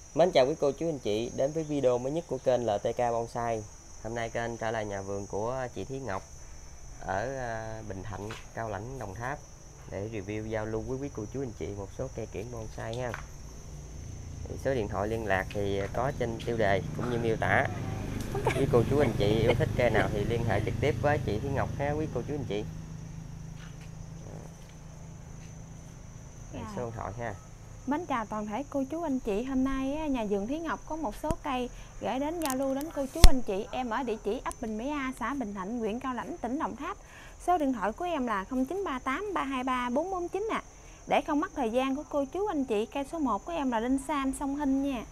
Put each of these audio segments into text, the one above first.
Mến chào quý cô chú anh chị đến với video mới nhất của kênh LTK Bonsai. Hôm nay kênh trở lại nhà vườn của chị Thúy Ngọc ở Bình Thạnh, Cao Lãnh, Đồng Tháp để review giao lưu với quý cô chú anh chị một số cây kiểng bonsai nha. Số điện thoại liên lạc thì có trên tiêu đề cũng như miêu tả. Quý cô chú anh chị yêu thích cây nào thì liên hệ trực tiếp với chị Thúy Ngọc ha quý cô chú anh chị. Số điện thoại ha. Mến chào toàn thể cô chú anh chị. Hôm nay nhà vườn Thúy Ngọc có một số cây gửi đến giao lưu đến cô chú anh chị em ở địa chỉ ấp Bình Mỹ A, xã Bình Thạnh, huyện Cao Lãnh, tỉnh Đồng Tháp. Số điện thoại của em là 0938 323 449 nè. Để không mất thời gian của cô chú anh chị, cây số 1 của em là Linh Sam Sông Hinh nha.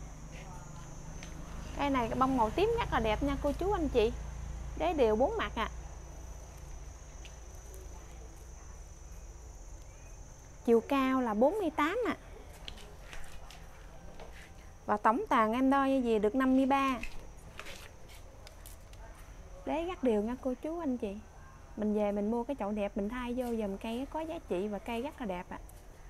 Cây này bông màu tím rất là đẹp nha cô chú anh chị. Đế đều 4 mặt à. Chiều cao là 48 à. Và tổng tàn em đo như gì được 53. Đế rất đều nha cô chú anh chị. Mình về mình mua cái chậu đẹp mình thay vô dùm cây có giá trị và cây rất là đẹp ạ.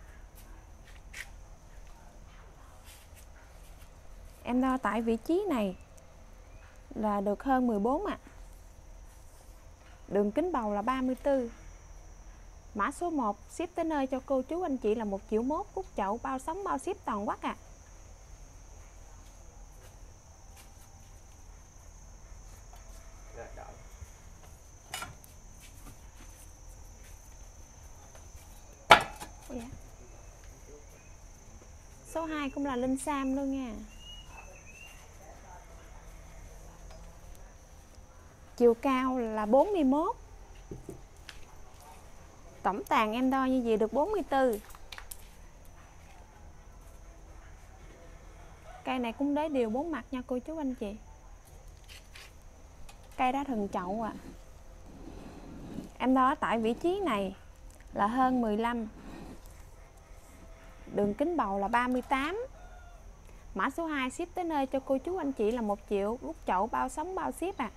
Em đo tại vị trí này là được hơn 14 ạ. Đường kính bầu là 34. Mã số 1 ship tới nơi cho cô chú anh chị là 1,1 triệu, cúc chậu bao sống bao ship toàn quốc ạ. Số 2 cũng là Linh Sam luôn nha. Chiều cao là 41. Tổng tàn em đo như vậy được 44. Cây này cũng đế đều 4 mặt nha cô chú anh chị. Cây đã thần chậu à. Em đo tại vị trí này là hơn 15. Đường kính bầu là 38. Mã số 2 ship tới nơi cho cô chú anh chị là 1 triệu, gút chậu bao sống bao ship à.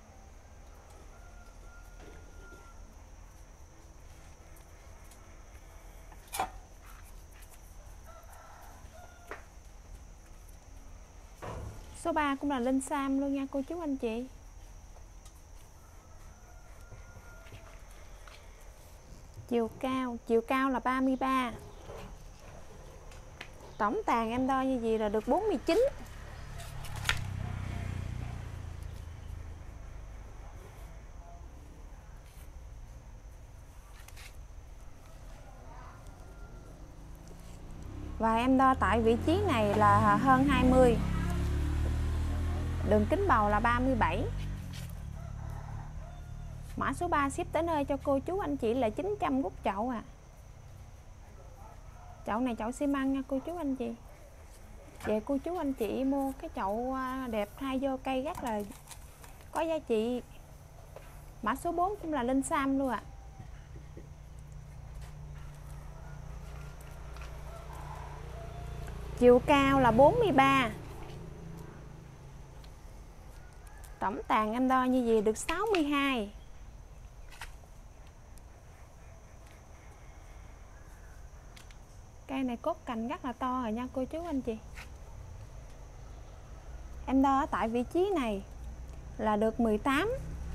Số 3 cũng là Linh Sam luôn nha cô chú anh chị. Chiều cao là 33. Tổng tàn em đo như gì là được 49. Và em đo tại vị trí này là hơn 20. Đường kính bầu là 37. Mã số 3 ship tới nơi cho cô chú anh chị là 900 gút chậu à. Chậu này chậu xi măng nha cô chú anh chị. Về cô chú anh chị mua cái chậu đẹp thay vô cây rất là có giá trị. Mã số 4 cũng là Linh Sam luôn ạ. Chiều cao là 43. Tổng tàn em đo như gì được 62. Cây này cốt cành rất là to rồi nha cô chú anh chị. Em đo ở tại vị trí này là được 18.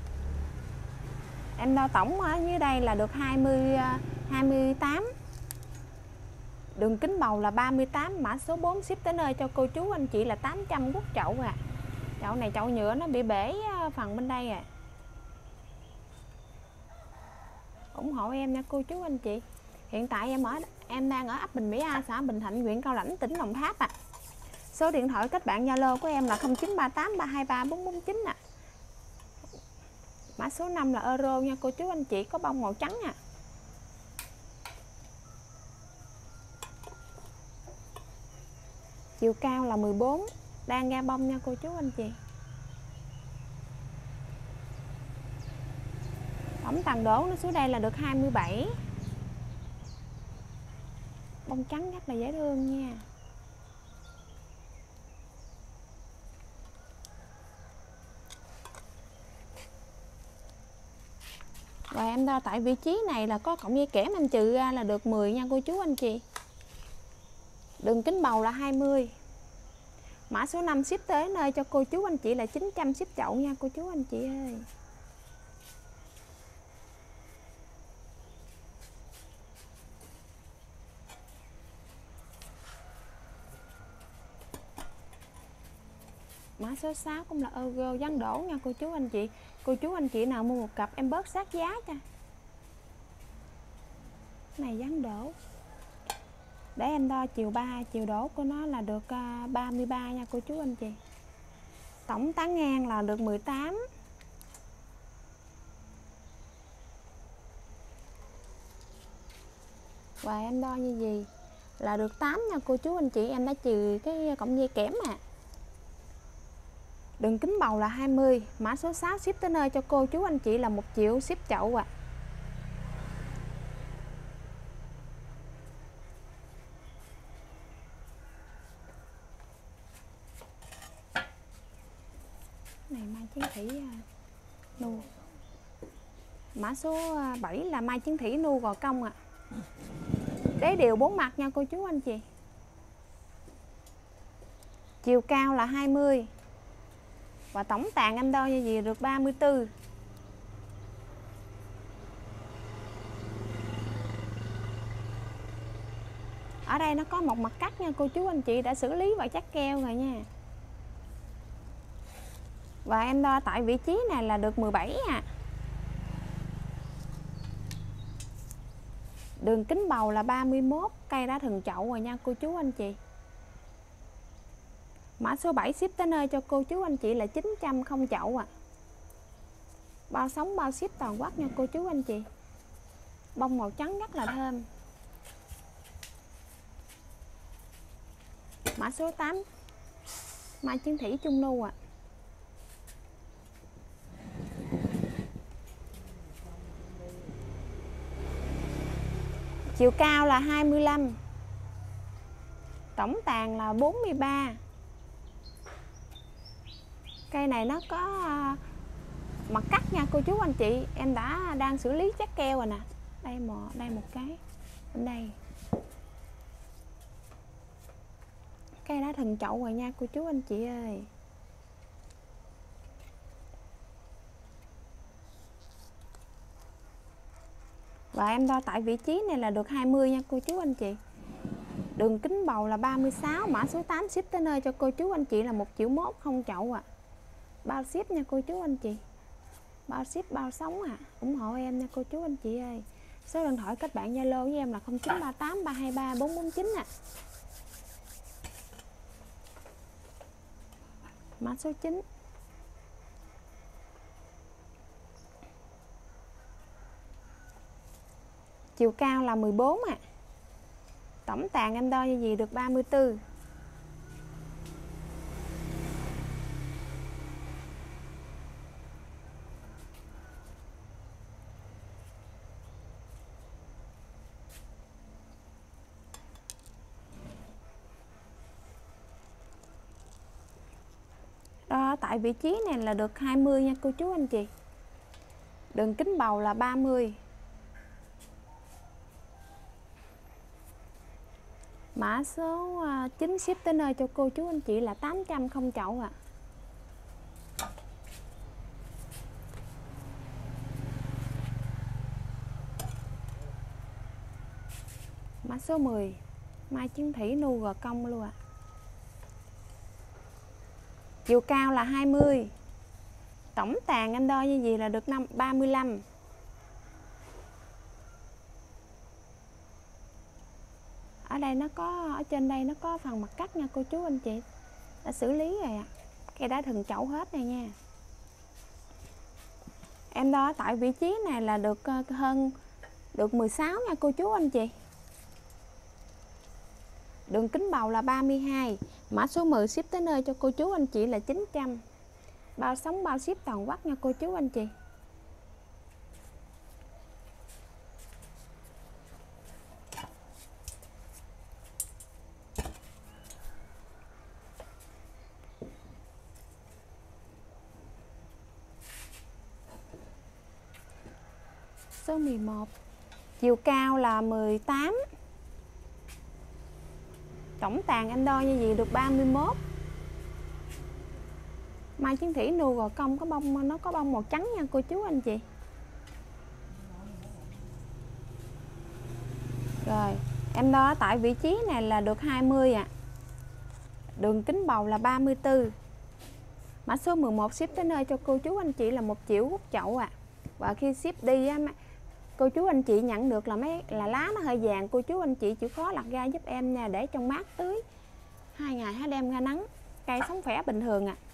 Em đo tổng ở dưới đây là được 28. Đường kính bầu là 38. Mã số 4 ship tới nơi cho cô chú anh chị là 800 gút chậu à. Chậu này chậu nhựa nó bị bể phần bên đây à. Ủng hộ em nha cô chú anh chị. Hiện tại em đang ở ấp Bình Mỹ A, xã Bình Thạnh, huyện Cao Lãnh, tỉnh Đồng Tháp ạ. Số điện thoại kết bạn Zalo của em là 0938 323 449 ạ. Mã số 5 là Euro nha cô chú anh chị, có bông màu trắng à. Chiều cao là 14, đang ra bông nha cô chú anh chị. Tổng tàn đổ nó xuống đây là được 27. Bông trắng rất là dễ thương nha. Và em đo tại vị trí này là có cộng dây kẽm em trừ ra là được 10 nha cô chú anh chị. Đường kính bầu là 20. Mã số 5 ship tới nơi cho cô chú anh chị là 900 ship chậu nha cô chú anh chị ơi. Mã số 6 cũng là Ergo dán đổ nha cô chú anh chị. Cô chú anh chị nào mua một cặp em bớt sát giá cho. Này dán đổ. Để em đo chiều 3, chiều đổ của nó là được 33 nha cô chú anh chị. Tổng tán ngang là được 18. Và em đo như gì là được 8 nha cô chú anh chị. Em đã trừ cái cọng dây kẽm à. Đường kính bầu là 20. Mã số 6 ship tới nơi cho cô chú anh chị là 1 triệu ship chậu ạ. Này mai chiến thủy nu. Mã số 7 là mai chiến thủy nu gò công ạ. Đế đều 4 mặt nha cô chú anh chị. Chiều cao là 20. Và tổng tàn em đo như gì được 34. Ở đây nó có một mặt cắt nha cô chú anh chị, đã xử lý và chắc keo rồi nha. Và em đo tại vị trí này là được 17 à. Đường kính bầu là 31, cây đã thừng chậu rồi nha cô chú anh chị. Mã số 7 ship tới nơi cho cô chú anh chị là 900 không chậu à. Bao sống bao ship toàn quốc nha cô chú anh chị. Bông màu trắng rất là thơm. Mã số 8 mai chiến thủy trung nu ạ. Chiều cao là 25. Tổng tàn là 43. Cây này nó có mặt cắt nha cô chú anh chị. Em đang xử lý chắc keo rồi nè. Đây một cái. Bên đây. Cây đã thừng chậu rồi nha cô chú anh chị ơi. Và em đo tại vị trí này là được 20 nha cô chú anh chị. Đường kính bầu là 36. Mã số 8 ship tới nơi cho cô chú anh chị là 1 triệu 1 không chậu ạ. Bao ship nha cô chú anh chị. Bao ship bao sống à. Ủng hộ em nha cô chú anh chị ơi. Số điện thoại kết bạn Zalo với em là 0938 323 449 ạ. Mã số 9. Chiều cao là 14 ạ. Tổng tàn em đo như gì được 34. Đó, tại vị trí này là được 20 nha cô chú anh chị. Đường kính bầu là 30. Mã số 9 ship tới nơi cho cô chú anh chị là 800 không chậu ạ. Mã số 10 mai chiến thủy nu gò công luôn ạ. Chiều cao là 20. Tổng tàn em đo như gì là được 35. Ở đây nó có, ở trên đây nó có phần mặt cắt nha cô chú anh chị. Đã xử lý rồi ạ. Cây đã thừng chậu hết này nha. Em đo tại vị trí này là được được 16 nha cô chú anh chị. Đường kính bầu là 32. Mã số 10 ship tới nơi cho cô chú anh chị là 900. Bao sống bao ship toàn quốc nha cô chú anh chị. Số 11. Chiều cao là 18. Tổng tàn em đo như gì được 31. Mai Chiến Thủy nuôi gò công có bông, nó có bông màu trắng nha cô chú anh chị. Rồi, em đo tại vị trí này là được 20 ạ. Đường kính bầu là 34. Mã số 11 ship tới nơi cho cô chú anh chị là 1 triệu hút chậu ạ. Và khi ship đi á, cô chú anh chị nhận được là lá nó hơi vàng, cô chú anh chị chịu khó lặt ra giúp em nha, để trong mát tưới 2 ngày hãy đem ra nắng. Cây sống khỏe bình thường ạ.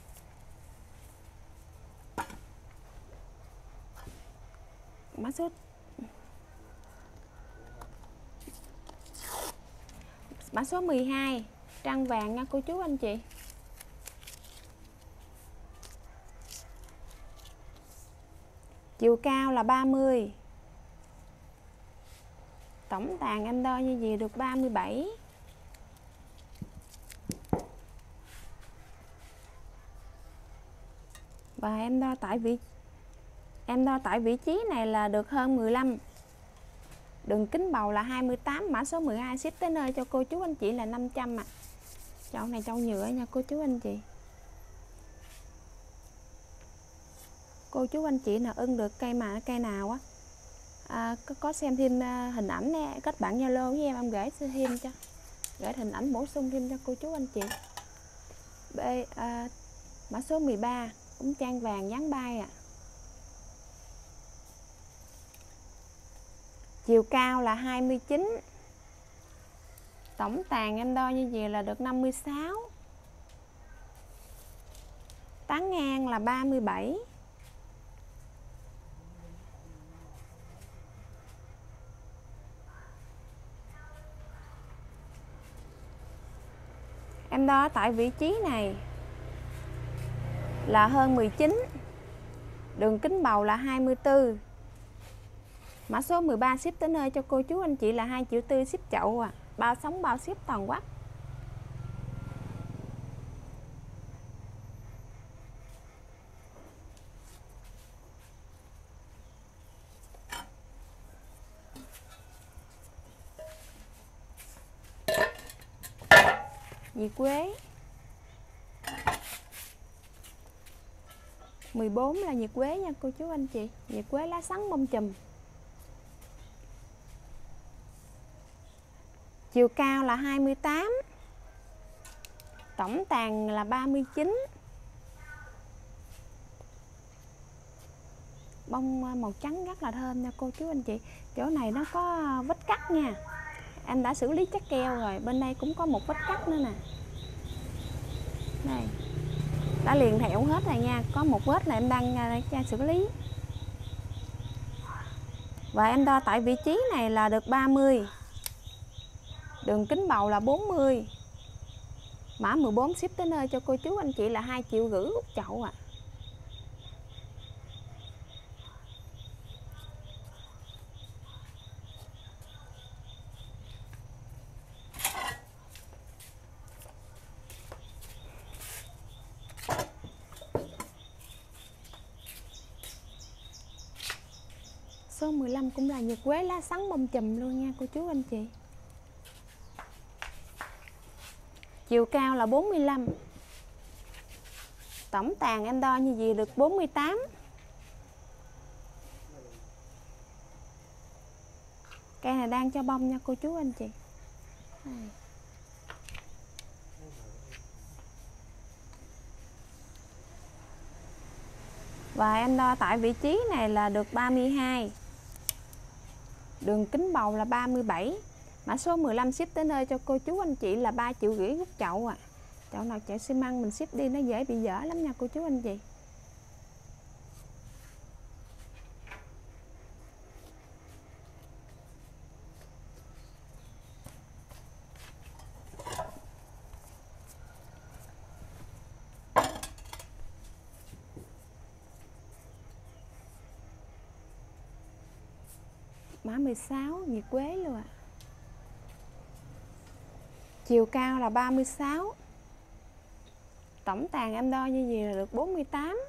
Mã số 12 trăng vàng nha cô chú anh chị. Chiều cao là 30. Tổng tàn em đo như gì được 37. Và em đo tại vị trí này là được hơn 15. Đường kính bầu là 28. Mã số 12 ship tới nơi cho cô chú anh chị là 500 ạ. Chậu này chậu nhựa nha cô chú anh chị. Cô chú anh chị nào ưng được cây nào á, có xem thêm hình ảnh nè, kết bạn Zalo với em gửi thêm cho, gửi hình ảnh bổ sung thêm cho cô chú anh chị. Mã số 13 cũng trang vàng dáng bay ạ. Chiều cao là 29. Tổng tàn em đo như vậy là được 56. Tán ngang là 37. Em đo tại vị trí này là hơn 19. Đường kính bầu là 24. Mã số 13 ship tới nơi cho cô chú anh chị là 2 triệu tư ship chậu à. Bao sống bao ship toàn quốc. Dì quế 14 là nhiệt quế nha cô chú anh chị. Nhiệt quế lá sắn bông chùm. Chiều cao là 28. Tổng tàn là 39. Bông màu trắng rất là thơm nha cô chú anh chị. Chỗ này nó có vết cắt nha. Em đã xử lý chất keo rồi. Bên đây cũng có một vết cắt nữa nè. Đây, đã liền thẹo hết rồi nha. Có một vết là em đang xử lý. Và em đo tại vị trí này là được 30. Đường kính bầu là 40. Mã 14 ship tới nơi cho cô chú anh chị là 2 triệu rưỡi hút chậu ạ. Số 15 cũng là nhiệt quế lá sắn bông chùm luôn nha cô chú anh chị. Chiều cao là 45. Tổng tàn em đo như gì được 48. Cây này đang cho bông nha cô chú anh chị. Đây. Và em đo tại vị trí này là được 32. Đường kính bầu là 37. Mã số 15 ship tới nơi cho cô chú anh chị là 3 triệu rưỡi hút chậu à. Chậu nào chậu xi măng mình ship đi nó dễ bị dở lắm nha cô chú anh chị. Mã 16 nhiệt quế luôn ạ. Chiều cao là 36. Tổng tàn em đo như gì là được 48.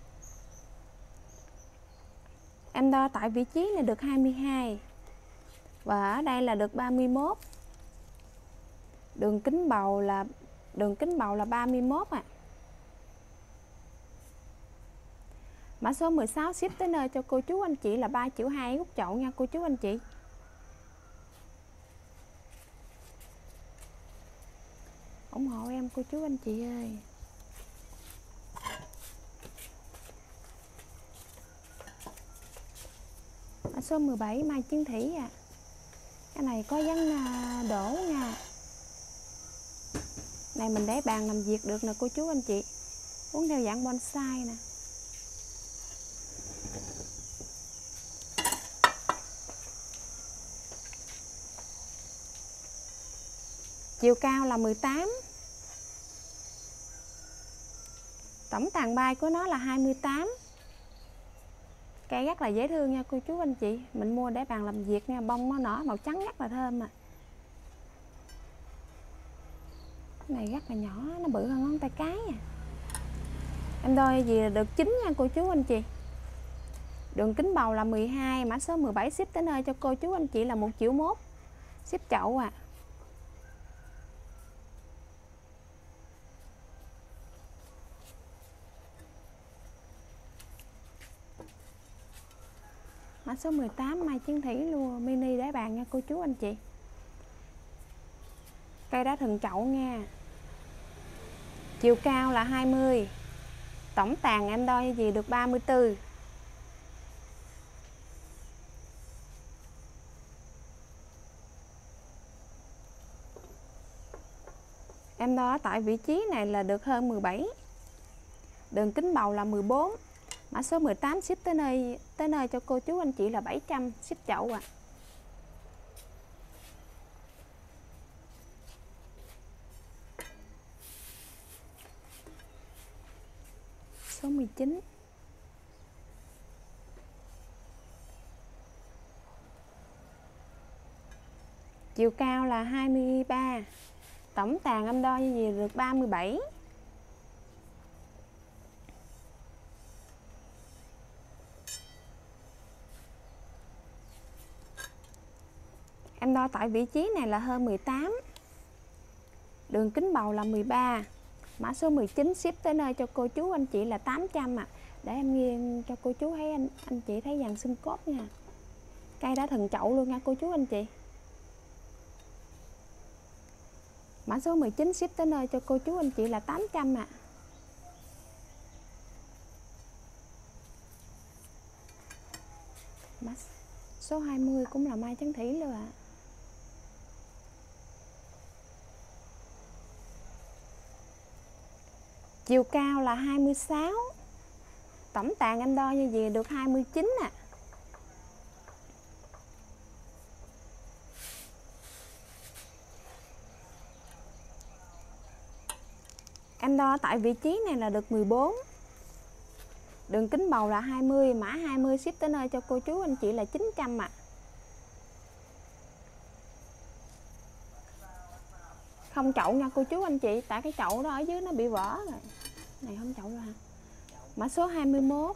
Em đo tại vị trí này được 22. Và ở đây là được 31. Đường kính bầu là 31 ạ. Mã số 16 ship tới nơi cho cô chú anh chị là 3,2 triệu gút chậu nha cô chú anh chị. Ủng hộ em cô chú anh chị ơi. Mã số 17 Mai Chiến Thủy à. Cái này có dán đổ nha. Này mình để bàn làm việc được nè cô chú anh chị. Uống theo dạng bonsai nè. Chiều cao là 18. Tổng tàn bay của nó là 28. Cây rất là dễ thương nha cô chú anh chị. Mình mua để bàn làm việc nha. Bông nó nở màu trắng rất là thơm à. Cái này rất là nhỏ, nó bự hơn ngón tay cái à. Em đôi gì là được 9 nha cô chú anh chị. Đường kính bầu là 12. Mã số 17 ship tới nơi cho cô chú anh chị là 1,1 triệu. Ship chậu à. Mã số 18 Mai Chiến Thủy luôn mini để bàn nha cô chú anh chị. Cây đá thần chậu nha. Chiều cao là 20. Tổng tàn em đo gì được 34. Em đo tại vị trí này là được hơn 17. Đường kính bầu là 14. Mã số 18 ship tới nơi cho cô chú anh chị là 700 ship chậu à. Số 19. Chiều cao là 23. Tổng tàn em đo như gì được 37. Em đo tại vị trí này là hơn 18. Đường kính bầu là 13. Mã số 19 ship tới nơi cho cô chú anh chị là 800 à. Để em nghiêng cho cô chú thấy anh chị thấy dàn xương cốt nha. Cây đã thần chậu luôn nha cô chú anh chị. Mã số 19 ship tới nơi cho cô chú anh chị là 800 ạ. Mã số 20 cũng là Mai Chiến Thủy luôn ạ. Chiều cao là 26. Tổng tàn em đo như gì được 29 ạ. Em đo tại vị trí này là được 14. Đường kính bầu là 20. Mã 20 ship tới nơi cho cô chú anh chị là 900 ạ. Không chậu nha cô chú anh chị. Tại cái chậu đó ở dưới nó bị vỡ rồi. Này không chậu rồi hả? Mã số 21.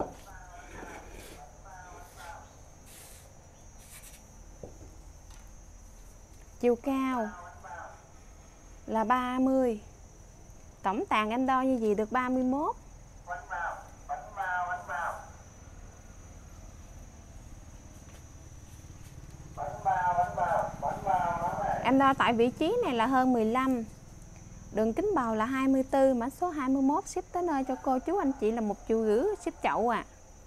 Chiều cao là 30. Tổng tàn em đo như gì được 31. Em đo tại vị trí này là hơn 15. Đường kính bầu là 24. Mã số 21 ship tới nơi cho cô chú anh chị là 1,5 triệu ship chậu à.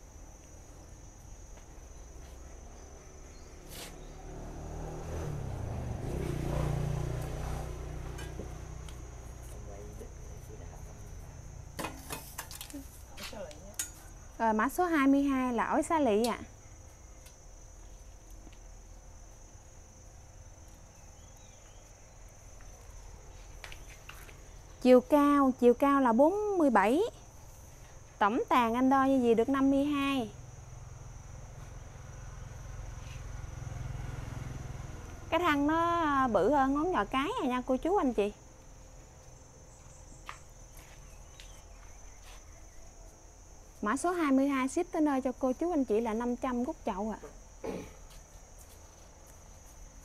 Rồi mã số 22 là ổi sa lị ạ. Chiều cao là 47. Tổng tàn anh đo như gì được 52. Cái thân nó bự hơn ngón trỏ cái rồi nha cô chú anh chị. Mã số 22 ship tới nơi cho cô chú anh chị là 500 gút chậu ạ.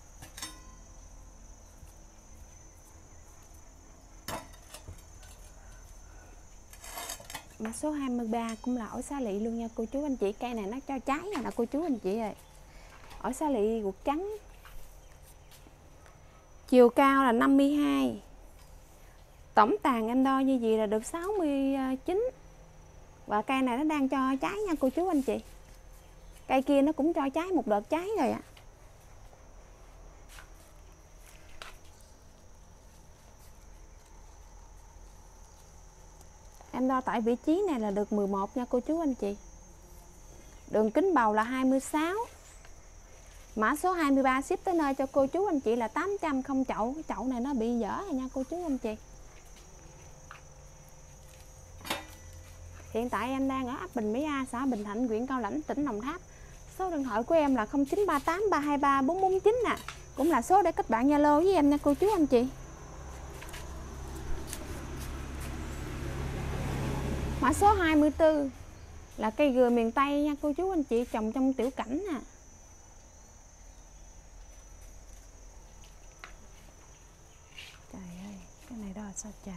Mã số 23 cũng là ổi xá lị luôn nha cô chú anh chị. Cây này nó cho trái rồi nè cô chú anh chị ơi. Ổi xá lị ruột trắng. Chiều cao là 52. Tổng tàn em đo như vậy là được 69. Và cây này nó đang cho trái nha cô chú anh chị. Cây kia nó cũng cho trái một đợt trái rồi ạ. Em đo tại vị trí này là được 11 nha cô chú anh chị. Đường kính bầu là 26. Mã số 23 ship tới nơi cho cô chú anh chị là 800 không chậu. Cái chậu này nó bị dở rồi nha cô chú anh chị. Hiện tại em đang ở ấp Bình Mỹ A, xã Bình Thạnh, huyện Cao Lãnh, tỉnh Đồng Tháp. Số điện thoại của em là 0938 323 449 nè. Cũng là số để kết bạn Zalo với em nha cô chú anh chị. Mã số 24 là cây dừa miền Tây nha cô chú anh chị, trồng trong tiểu cảnh nè. Trời ơi, cái này đó là sao trời.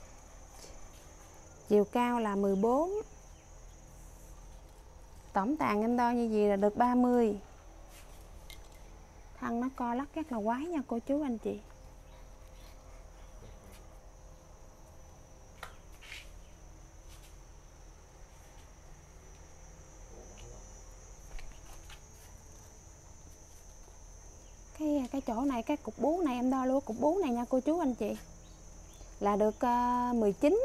Chiều cao là 14. Tổng tàn em đo như gì là được 30. Thân nó co lắc rất là quái nha cô chú anh chị. Cái chỗ này, cái cục bú này em đo luôn cục bú này nha cô chú anh chị. Là được 19.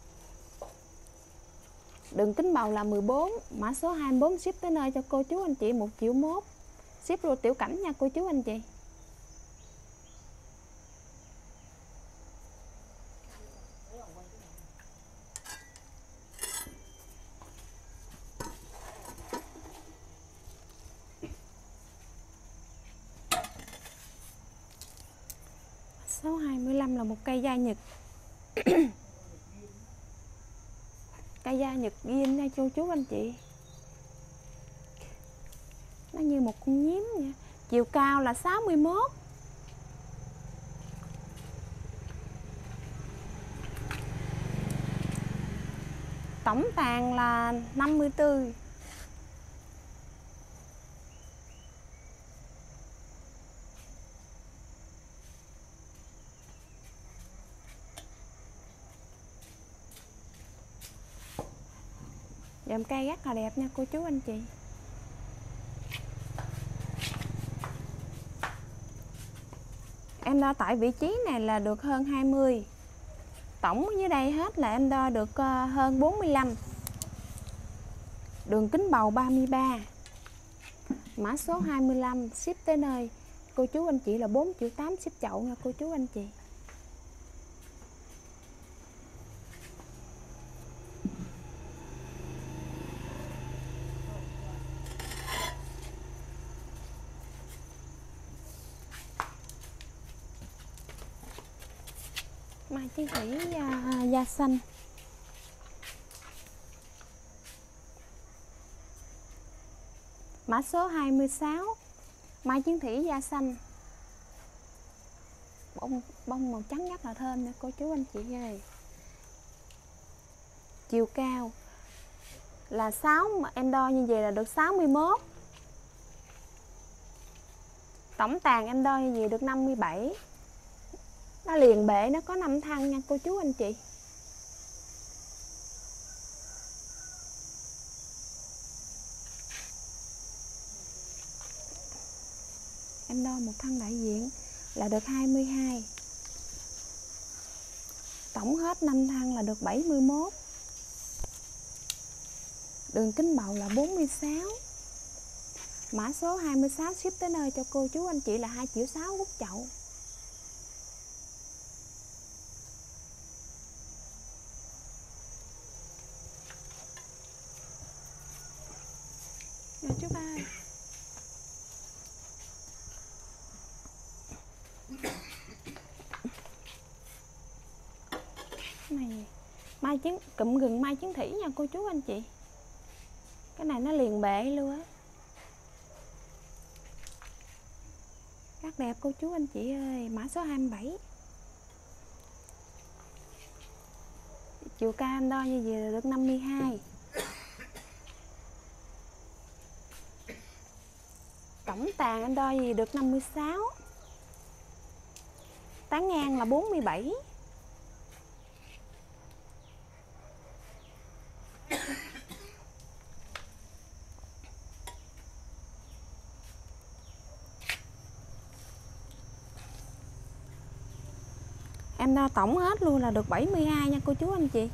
Đường kính bầu là 14. Mã số 24 ship tới nơi cho cô chú anh chị 1,1 triệu. Ship luôn tiểu cảnh nha cô chú anh chị. Số 25 là một cây da Nhật. Cây da Nhật ghim nha cô chú anh chị. Nó như một con nhím nha. Chiều cao là 61. Tổng tàn là 54. Dòng cây rất là đẹp nha cô chú anh chị. Em đo tại vị trí này là được hơn 20. Tổng dưới đây hết là em đo được hơn 45. Đường kính bầu 33. Mã số 25 ship tới nơi cô chú anh chị là 4,8 triệu ship chậu nha cô chú anh chị. Mai Chí Thủy da xanh. Mã số 26 Mai Chiến Thủy da xanh. Bông màu trắng rất là thơm nha cô chú anh chị ơi. Chiều cao là 6, mà em đo như vậy là được 61. Tổng tàn em đo như vậy được 57. Nó liền bể, nó có 5 thân nha cô chú anh chị. Em đo một thân đại diện là được 22. Tổng hết 5 thân là được 71. Đường kính bầu là 46. Mã số 26 ship tới nơi cho cô chú anh chị là 2,6 triệu gút chậu. Rồi chú ba ơi. Này mai chiến cụm gừng Mai Chiến Thủy nha cô chú anh chị. Cái này nó liền bệ luôn á. Rất đẹp cô chú anh chị ơi. Mã số 27. Chiều cao em đo như vậy là được 52. Tổng tàn em đo gì được 56. Tán ngang là 47. Em đo tổng hết luôn là được 72 nha cô chú anh chị.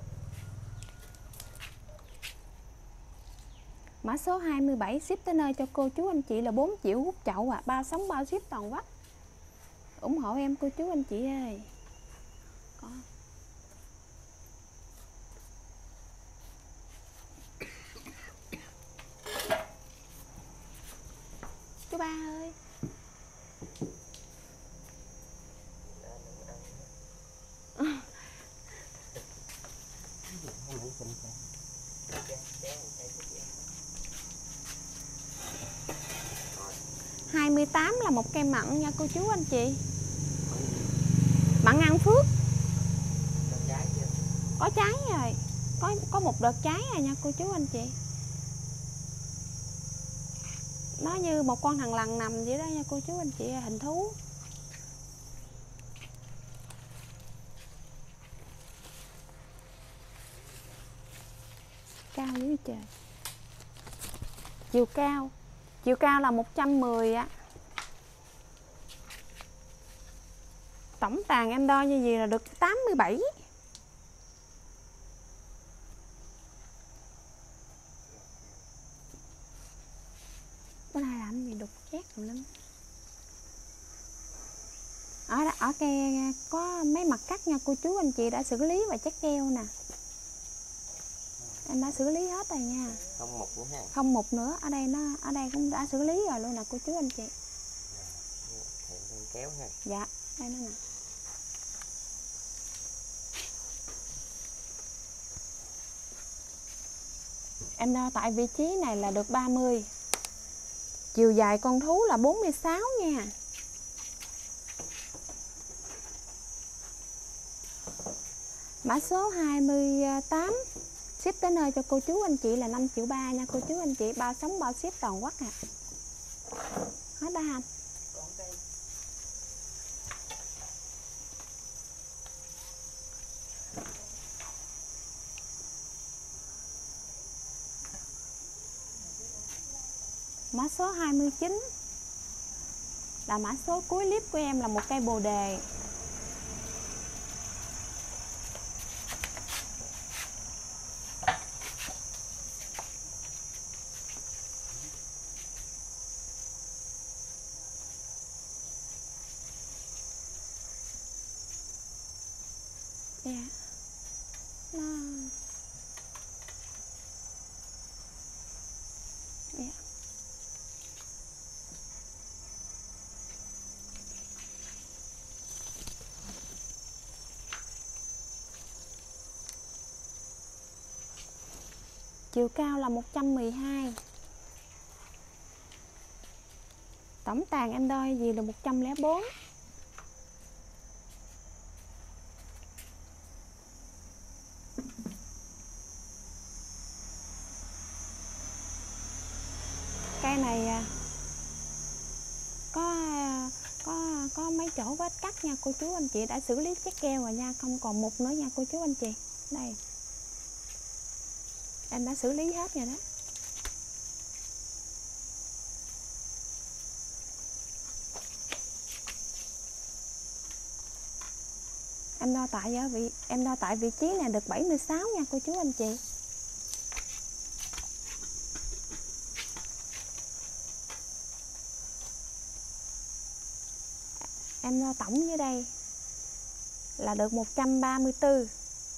Mã số 27 ship tới nơi cho cô chú anh chị là 4 triệu hút chậu à, bao sóng bao ship toàn quốc. Ủng hộ em cô chú anh chị ơi. Có. Chú ba ơi. Rồi. 28 là một cây mận nha cô chú anh chị. Mận An Phước. Có trái rồi. Có một đợt trái rồi nha cô chú anh chị. Nó như một con thằn lằn nằm vậy đó nha cô chú anh chị, hình thú. Cao dữ trời. Chiều cao là 110 á. Tổng tàn em đo như gì là được 87. Bữa nay làm gì đục chét rồi lắm. Ở cây có mấy mặt cắt nha cô chú anh chị, đã xử lý và check keo nè. Em đã xử lý hết rồi nha. Không mục nữa ha. Không mục nữa, ở đây cũng đã xử lý rồi luôn nè cô chú anh chị. Kéo ha. Dạ, đây nó nè. Em đo tại vị trí này là được 30. Chiều dài con thú là 46 nha. Mã số 28 ship tới nơi cho cô chú anh chị là 5,3 triệu nha cô chú anh chị, bao sóng bao ship toàn quốc à. Hết đã anh. Mã số 29 là mã số cuối clip của em, là một cây bồ đề. Dạ. Nó... Dạ. Chiều cao là 112. Tổng tàn em đo gì là 104. Cây này có mấy chỗ vết cắt nha cô chú anh chị, đã xử lý check keo rồi nha, không còn mục nữa nha cô chú anh chị. Đây, em đã xử lý hết rồi đó. Em đo tại vị trí này được 76 nha cô chú anh chị. Em đo tổng dưới đây là được 134.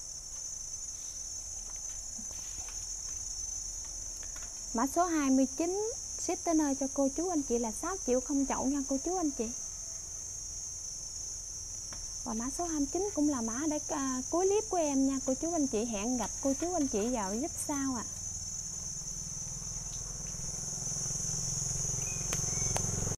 Mã số 29 ship tới nơi cho cô chú anh chị là 6 triệu không chậu nha cô chú anh chị. Và mã số 29 cũng là mã để cuối clip của em nha cô chú anh chị. Hẹn gặp cô chú anh chị vào clip sau ạ.